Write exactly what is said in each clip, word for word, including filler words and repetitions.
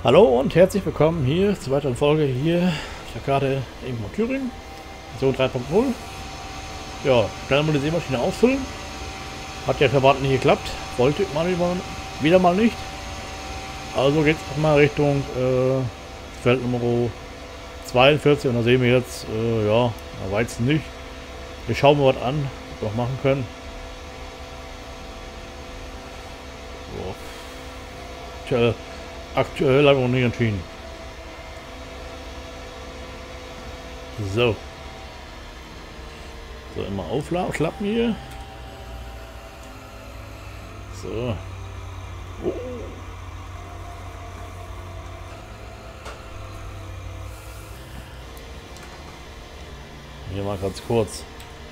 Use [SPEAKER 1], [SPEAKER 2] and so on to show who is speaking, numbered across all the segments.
[SPEAKER 1] Hallo und herzlich willkommen hier zur weiteren Folge hier. Ich habe gerade irgendwo in Thüringen, Version drei Punkt null. Ja, schnell mal die Seemaschine auffüllen. Hat ja verwandt nicht geklappt. Wollte man wieder mal nicht. Also geht es mal Richtung äh, Feld Nummer zweiundvierzig und da sehen wir jetzt, äh, ja, Weizen nicht. Wir schauen mal was an, was wir noch machen können. So. Tja, aktuell habe ich noch nicht entschieden. So. So, immer aufklappen hier. So. Oh. Hier mal ganz kurz.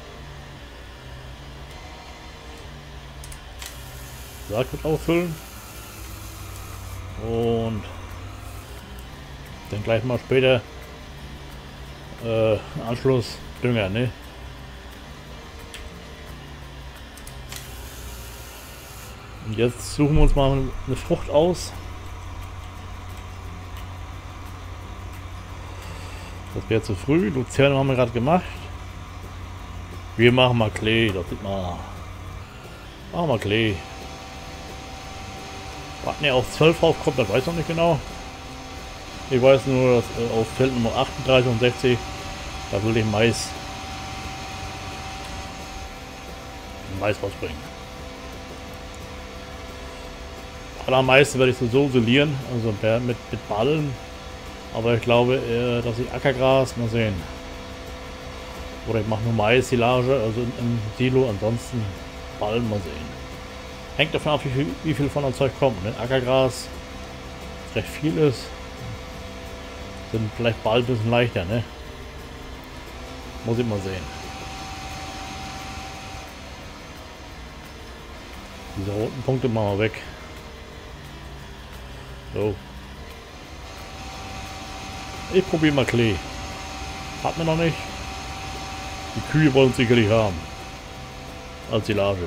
[SPEAKER 1] Sack mit auffüllen. Und dann gleich mal später äh, Anschluss Dünger, ne? Und jetzt suchen wir uns mal eine Frucht aus. Das wäre zu früh. Luzerne haben wir gerade gemacht. Wir machen mal Klee. Das sieht man. Machen wir Klee. Warten ja auf zwölf raufkommt, das weiß ich noch nicht genau. Ich weiß nur, dass äh, auf Feld Nummer achtunddreißig und sechzig, da will ich Mais. Mais rausbringen. Allermeisten werde ich so isolieren, also mit, mit Ballen. Aber ich glaube, äh, dass ich Ackergras, mal sehen. Oder ich mache nur Mais-Silage, also im Silo, ansonsten Ballen, mal sehen. Hängt davon ab, wie viel, wie viel von dem Zeug kommt. Ne? Ackergras recht viel ist, sind vielleicht bald ein bisschen leichter, ne? Muss ich mal sehen. Diese roten Punkte machen wir weg. So. Ich probiere mal Klee. Hat man noch nicht. Die Kühe wollen es sicherlich haben. Als Silage.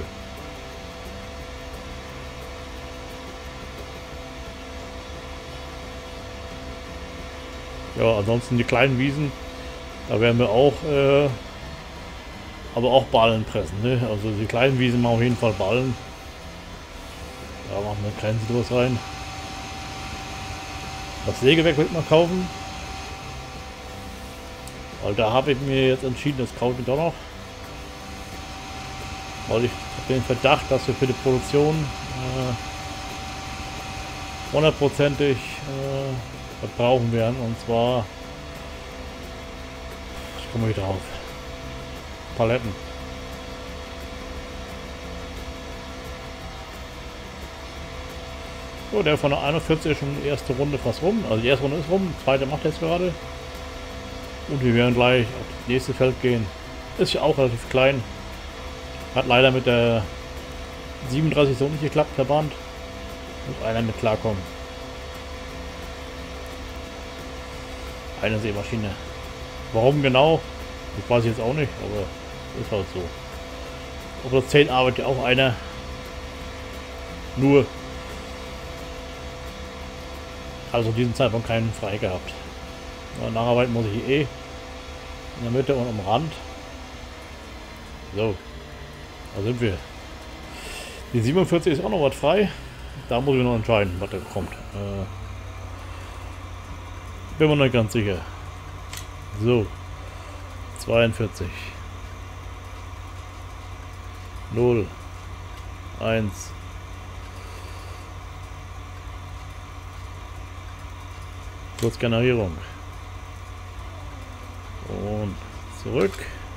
[SPEAKER 1] Ja, ansonsten die kleinen Wiesen, da werden wir auch, äh, aber auch Ballen pressen, ne? Also die kleinen Wiesen machen auf jeden Fall Ballen. Da machen wir einen kleinen Silos rein. Das Sägewerk wird man kaufen. Weil da habe ich mir jetzt entschieden, das kaufe ich doch noch. Weil ich habe den Verdacht, dass wir für die Produktion äh, hundertprozentig äh, was brauchen werden, und zwar, ich komme nicht drauf, Paletten. So, der von der einundvierzig ist schon die erste Runde fast rum, also die erste Runde ist rum, die zweite macht jetzt gerade. Und wir werden gleich auf das nächste Feld gehen. Ist ja auch relativ klein. Hat leider mit der siebenunddreißig so nicht geklappt, Verband. Muss einer mit klarkommen. Eine Sämaschine. Warum genau? Das weiß ich jetzt auch nicht, aber ist halt so. Auf der zehn arbeitet ja auch einer. Nur. Also diesen Zeitpunkt keinen frei gehabt. Nacharbeiten muss ich eh. In der Mitte und am Rand. So. Da sind wir. Die siebenundvierzig ist auch noch was frei. Da muss ich noch entscheiden, was da kommt. Äh, bin mir nicht ganz sicher. So. zweiundvierzig. null. eins. Kurz Generierung. Und zurück.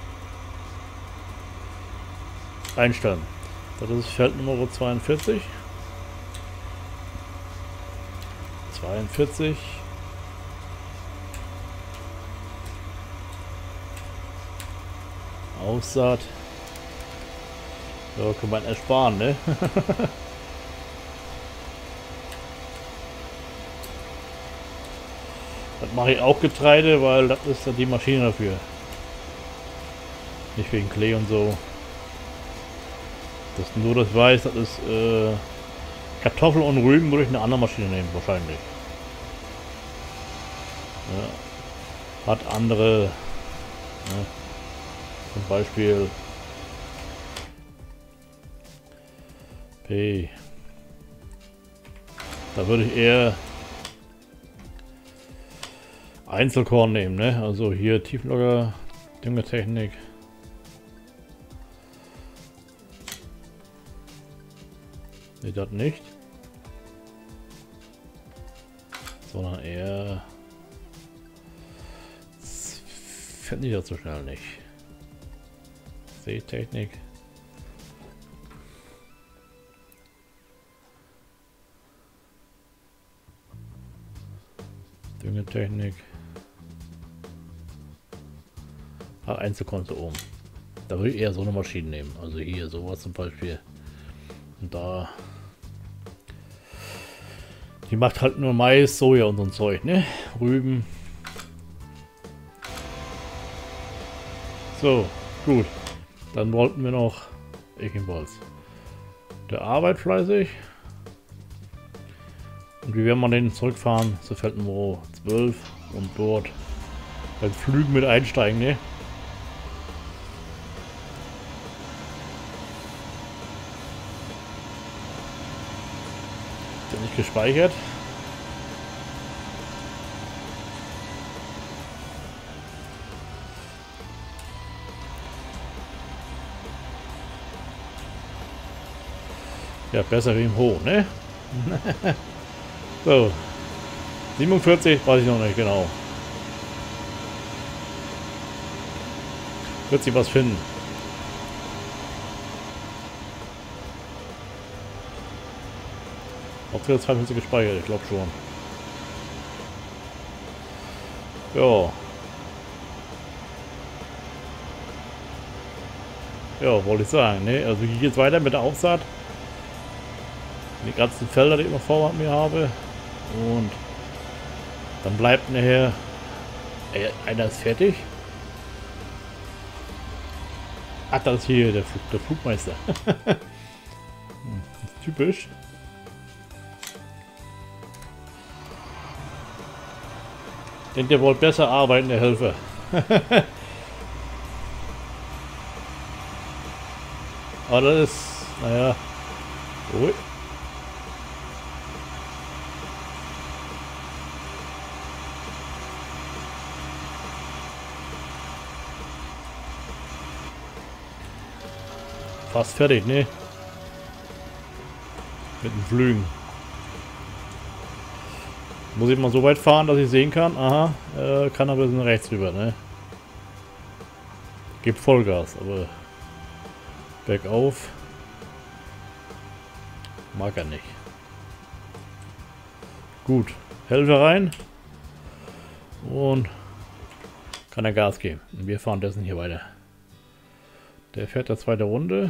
[SPEAKER 1] Einstellen. Das ist Feld Nummer zweiundvierzig. zweiundvierzig. Aussaat. So kann man ersparen, ne? Das mache ich auch Getreide, weil das ist ja die Maschine dafür. Nicht wegen Klee und so. Das nur das weiß, das ist äh, Kartoffeln und Rüben würde ich eine andere Maschine nehmen, wahrscheinlich. Ja, hat andere, ja, zum Beispiel P. Da würde ich eher Einzelkorn nehmen, ne? Also hier Tiefenlocker, Düngetechnik. Ne, das nicht. Sondern eher... Das finde ich das so schnell nicht. Seetechnik. Düngetechnik. Ah, Einzelkonto oben. Da würde ich eher so eine Maschine nehmen. Also hier sowas zum Beispiel. Und da... Die macht halt nur Mais, Soja und so ein Zeug, ne? Rüben. So, gut. Dann wollten wir noch Eichenbolz. Der arbeitet fleißig. Und wie werden wir den zurückfahren? Zu Feldenmoor zwölf und dort beim Flügen mit einsteigen, ne? Ist ja nicht gespeichert. Ja, besser wie im Ho, ne? So. siebenundvierzig, weiß ich noch nicht genau. Wird sich was finden. Ob wir zweiundfünfzig gespeichert, ich glaube schon. Ja. Ja, wollte ich sagen, ne? Also hier geht's weiter mit der Aufsaat. Die ganzen Felder, die ich noch vor mir habe. Und dann bleibt nachher... Ey, einer ist fertig. Ach, das ist hier der, Flug, der Flugmeister. Hm, typisch. Denkt ihr wollt besser arbeiten, der Helfer. Aber das ist... Naja... Ui. Fast fertig, ne? Mit den Flügen. Muss ich mal so weit fahren, dass ich sehen kann. Aha, äh, kann aber ein bisschen rechts rüber, ne? Gibt Vollgas, aber bergauf mag er nicht. Gut, Helfer rein und kann er Gas geben. Und wir fahren dessen hier weiter. Der fährt der zweite Runde.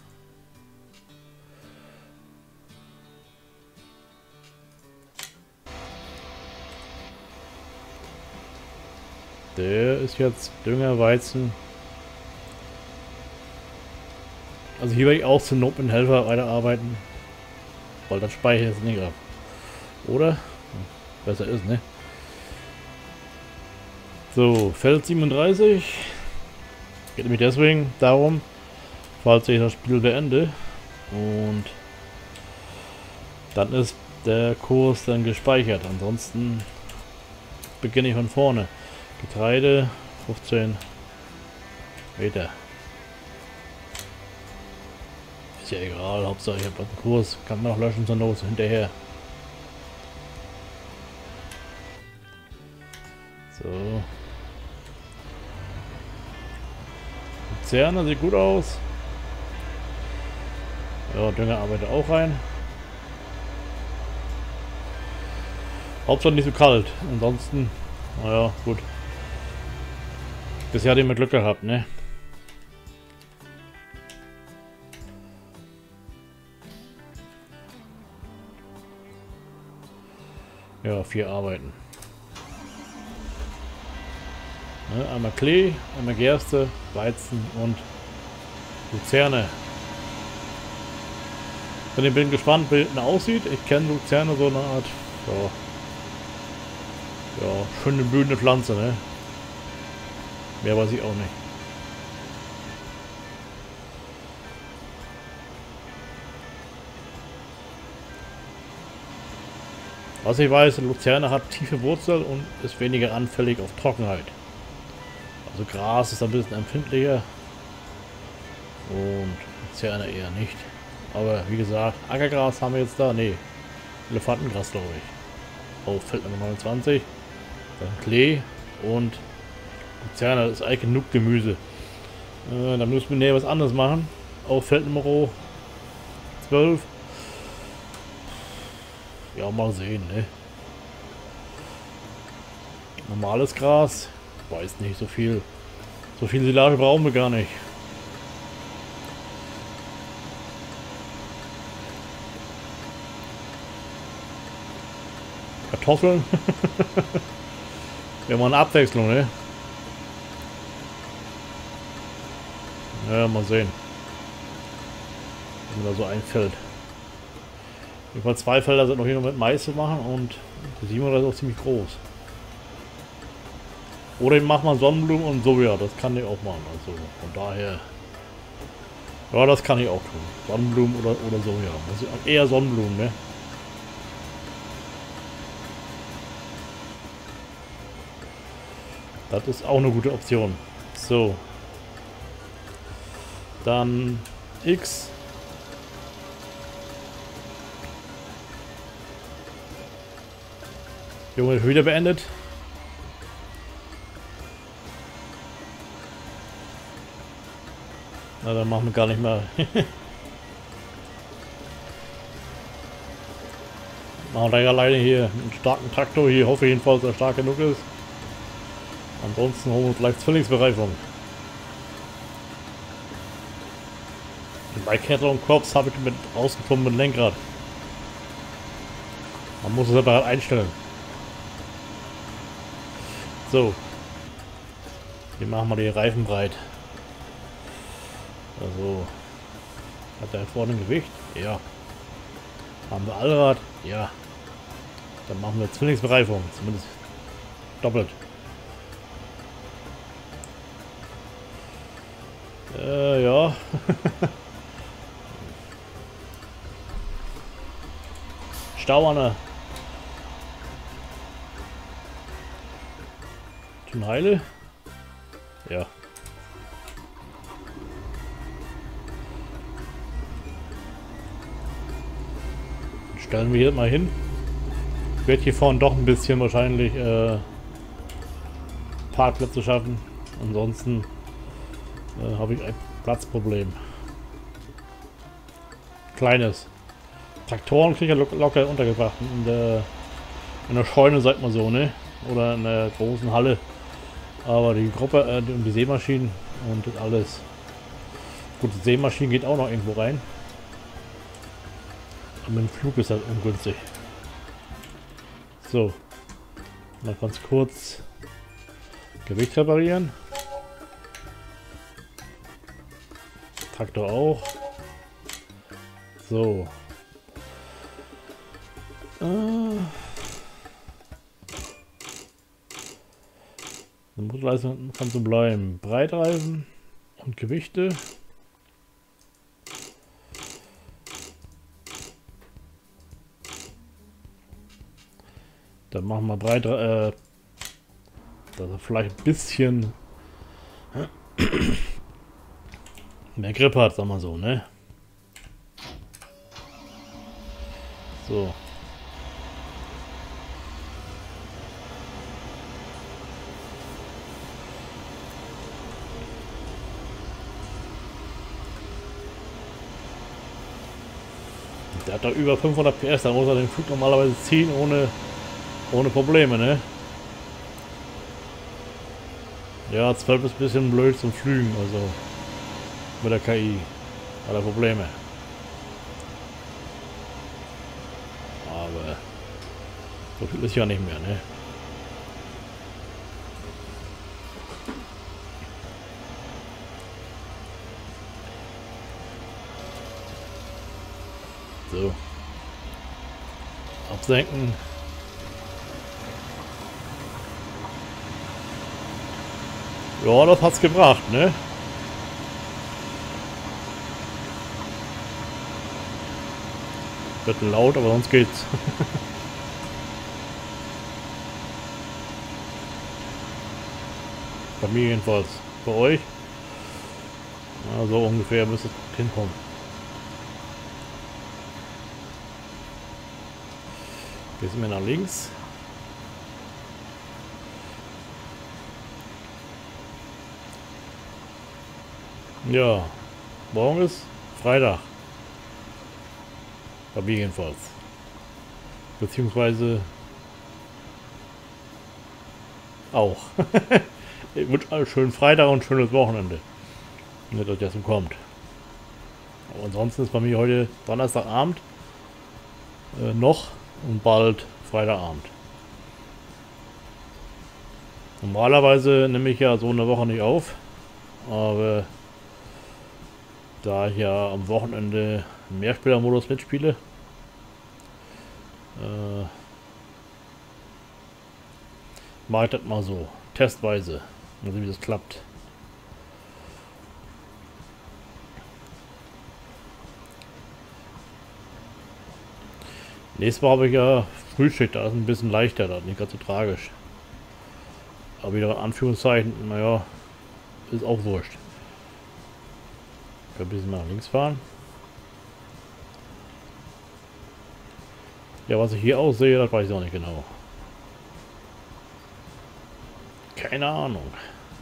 [SPEAKER 1] Der ist jetzt Dünger, Weizen. Also hier werde ich auch zur Not mit dem Helfer weiterarbeiten. Weil das speichert jetzt nicht ab. Oder? Besser ist, ne? So, Feld siebenunddreißig. Geht nämlich deswegen darum, falls ich das Spiel beende. Und dann ist der Kurs dann gespeichert. Ansonsten beginne ich von vorne. Getreide, fünfzehn Meter. Ist ja egal, Hauptsache ich habe einen Kurs, kann man noch löschen zur Not hinterher. So. Luzerne sieht gut aus. Ja, Dünger arbeitet auch rein. Hauptsache nicht so kalt. Ansonsten, naja, gut. Bisher hat immer Glück gehabt, ne? Ja, vier Arbeiten. Ne, einmal Klee, einmal Gerste, Weizen und Luzerne. Ich bin gespannt, wie es aussieht. Ich kenne Luzerne so eine Art. So. Ja, schöne blühende Pflanze, ne? Mehr weiß ich auch nicht. Was ich weiß, Luzerne hat tiefe Wurzeln und ist weniger anfällig auf Trockenheit. Also Gras ist ein bisschen empfindlicher und Luzerne eher nicht. Aber wie gesagt, Ackergras haben wir jetzt da. Ne, Elefantengras glaube ich. Auf Feld Nummer neunundzwanzig. Dann Klee und Luzerne ist eigentlich genug Gemüse. Äh, dann müssen wir näher was anderes machen. Auf Feld Nummer zwölf. Ja, mal sehen, ne? Normales Gras. Weiß nicht, so viel. So viel Silage brauchen wir gar nicht. Kartoffeln. Wir machen eine Abwechslung, ne? Ja, mal sehen. Was mir da so einfällt. Über zwei Felder sind noch hier noch mit Mais zu machen und die siebenhundert ist auch ziemlich groß. Oder ich mache mal Sonnenblumen und Soja, das kann ich auch machen. Also von daher. Ja, das kann ich auch tun. Sonnenblumen oder, oder Soja. Also eher Sonnenblumen, ne? Das ist auch eine gute Option. So. Dann X. Junge, wieder beendet. Na, dann machen wir gar nicht mehr. Machen wir ja leider hier einen starken Traktor. Hier hoffe ich jedenfalls, dass er stark genug ist. Ansonsten holen wir uns gleich Zwillingsbereifung. Bei Kettle und Korps habe ich mit ausgekommen mit Lenkrad. Man muss es separat einstellen. So. Hier machen wir die Reifen breit. Also. Hat der vorne ein Gewicht? Ja. Haben wir Allrad? Ja. Dann machen wir Zwillingsbereifung. Zumindest doppelt. Äh, ja. Stauanne. Tun Heile? Ja. Stellen wir hier mal hin. Ich werde hier vorne doch ein bisschen wahrscheinlich äh, Parkplätze schaffen. Ansonsten äh, habe ich ein Platzproblem. Kleines. Traktoren kriege ich locker untergebracht. In der, in der Scheune, sagt man so, ne? Oder in der großen Halle. Aber die Gruppe, äh, die Sämaschinen und das alles. Gut, die Sämaschinen geht auch noch irgendwo rein. Aber mit dem Flug ist das ungünstig. So. Mal ganz kurz Gewicht reparieren. Traktor auch. So. Äh. Die Motorleistung kann so bleiben. Breitreifen und Gewichte. Dann machen wir breit, äh, dass er vielleicht ein bisschen mehr Grip hat, sagen wir so, ne? So. Der hat doch über fünfhundert P S, da muss er den Flug normalerweise ziehen ohne, ohne Probleme, ne? Ja, zwölf ist ein bisschen blöd zum Flügen, also mit der K I. Hat er Probleme. Aber so viel ist ja nicht mehr, ne? So. Absenken. Ja, das hat's gebracht, ne? Wird laut, aber sonst geht's. Bei mir jedenfalls. Bei euch? Ja, so ungefähr müsste es hinkommen. Hier sind wir nach links. Ja, morgen ist Freitag. Bei mir jedenfalls. Beziehungsweise auch. Ich wünsche alles schönen Freitag und schönes Wochenende. Wenn das jetzt kommt. Aber ansonsten ist bei mir heute Donnerstagabend äh, noch und bald Freitagabend. Normalerweise nehme ich ja so eine Woche nicht auf, aber da ich ja am Wochenende im Mehrspielermodus mitspiele, äh, mache ich das mal so, testweise, mal sehen, wie das klappt. Nächstes Mal habe ich ja Frühschicht, da ist ein bisschen leichter, da nicht ganz so tragisch. Aber wieder in Anführungszeichen, naja, ist auch wurscht. Ich kann ein bisschen nach links fahren. Ja, was ich hier aussehe, das weiß ich auch nicht genau. Keine Ahnung.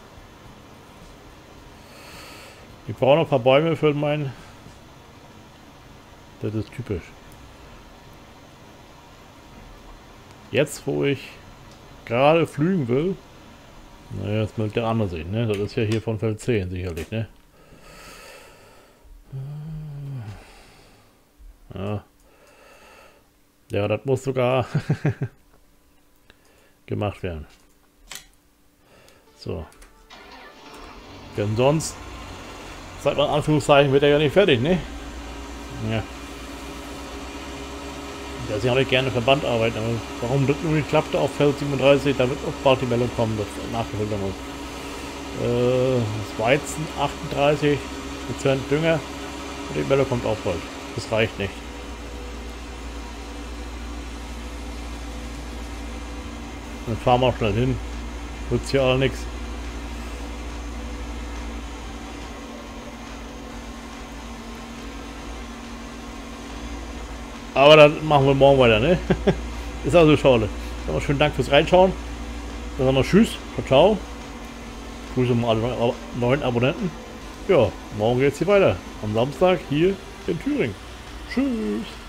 [SPEAKER 1] Ich brauche noch ein paar Bäume für meinen. Das ist typisch. Jetzt, wo ich gerade flügen will. Naja, das mögt der andere sehen, ne? Das ist ja hier von Feld zehn sicherlich, ne? Ja. Ja, das muss sogar gemacht werden. So. Denn sonst, seit man Anführungszeichen, wird er ja nicht fertig, ne? Ja. Dass ich auch nicht gerne Verband arbeiten, aber warum das nur nicht klappte auf Feld siebenunddreißig, da wird auch bald die Meldung kommen, dass nachgefüllt werden muss. Äh, das Weizen achtunddreißig Prozent Dünger und die Meldung kommt auch bald. Das reicht nicht. Dann fahren wir auch schnell hin. Nutzt hier alle nichts. Aber dann machen wir morgen weiter, ne? Ist also schade. Dann schönen Dank fürs Reinschauen. Dann sagen wir Tschüss. Ciao. Grüße mal alle neuen Abonnenten. Ja, morgen geht's hier weiter. Am Samstag hier in Thüringen. Tschüss.